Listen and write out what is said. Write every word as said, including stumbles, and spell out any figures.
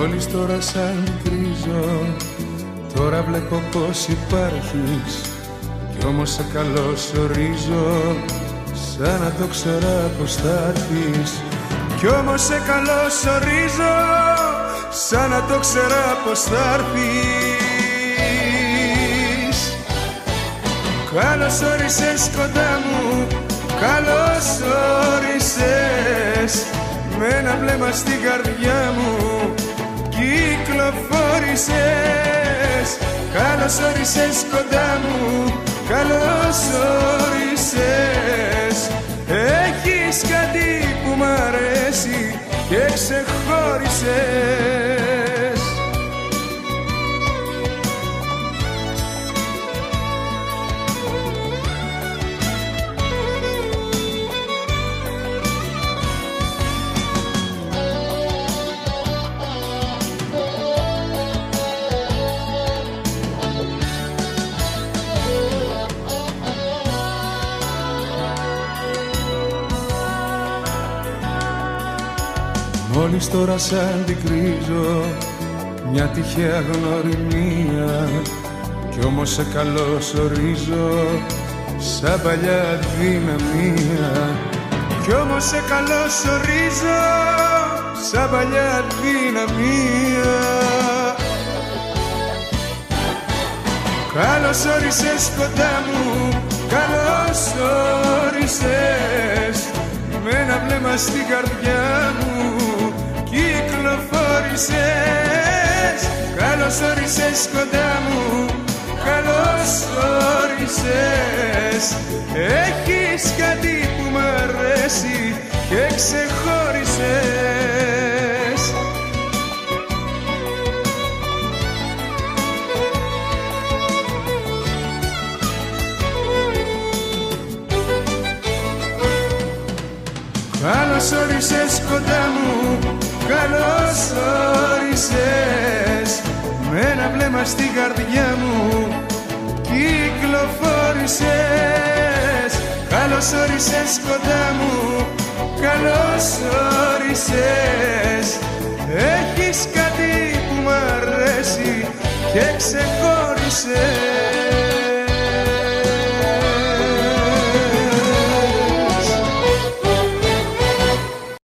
Μόλις τώρα σ' αντικρίζω, τώρα βλέπω πως υπάρχεις, κι όμως σε καλωσορίζω σαν να το ξέρα πως θα έρθεις. Κι όμως σε καλωσορίζω σαν να το ξέρα πως θα έρθεις. Καλώς όρισες κοντά μου, καλώς όρισες, με ένα βλέμμα στην καρδιά μου κυκλοφόρησες. Καλώς όρισες κοντά μου, καλώς όρισες, έχεις κάτι που μ' αρέσει και ξεχώρισες. Μόλις τώρα σ' αντικρίζω, μια τυχαία γνωριμία, κι όμως σε καλωσορίζω σαν παλιά δυναμία. Κι όμως σε καλωσορίζω σαν παλιά δυναμία. Καλώς όρισες κοντά μου, καλώς όρισες, με ένα βλέμμα στην καρδιά μου κυκλοφόρησες. Καλώς όρισες κοντά μου, καλώς όρισες, έχεις κάτι που μ' αρέσει και ξεχώρισες. Καλώς όρισες κοντά μου, καλώς όρισες, με ένα βλέμμα στην καρδιά μου κυκλοφόρησες. Καλώς όρισες κοντά μου, καλώς όρισες, έχεις κάτι που μ' αρέσει και ξεχώρισες.